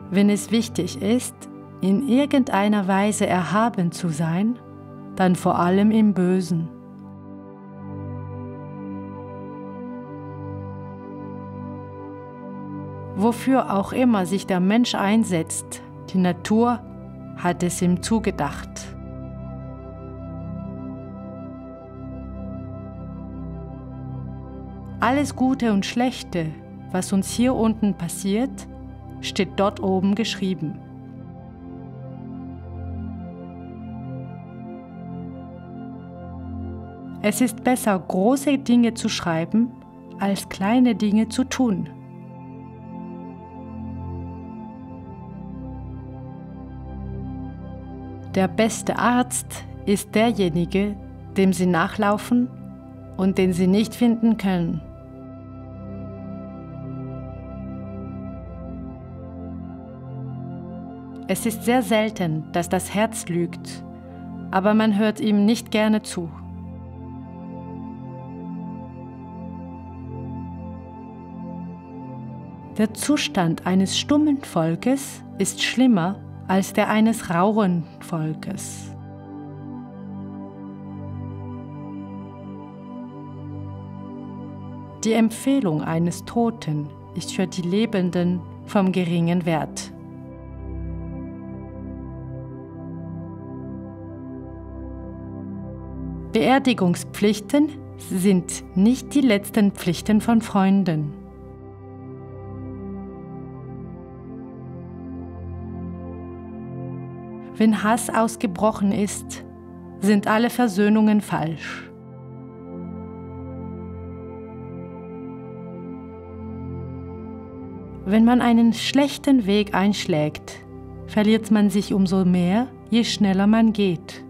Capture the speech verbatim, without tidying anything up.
Wenn es wichtig ist, in irgendeiner Weise erhaben zu sein, dann vor allem im Bösen. Wofür auch immer sich der Mensch einsetzt, die Natur hat es ihm zugedacht. Alles Gute und Schlechte, was uns hier unten passiert, steht dort oben geschrieben. Es ist besser, große Dinge zu schreiben, als kleine Dinge zu tun. Der beste Arzt ist derjenige, dem Sie nachlaufen und den Sie nicht finden können. Es ist sehr selten, dass das Herz lügt, aber man hört ihm nicht gerne zu. Der Zustand eines stummen Volkes ist schlimmer als der eines rauen Volkes. Die Empfehlung eines Toten ist für die Lebenden vom geringen Wert. Beerdigungspflichten sind nicht die letzten Pflichten von Freunden. Wenn Hass ausgebrochen ist, sind alle Versöhnungen falsch. Wenn man einen schlechten Weg einschlägt, verliert man sich umso mehr, je schneller man geht.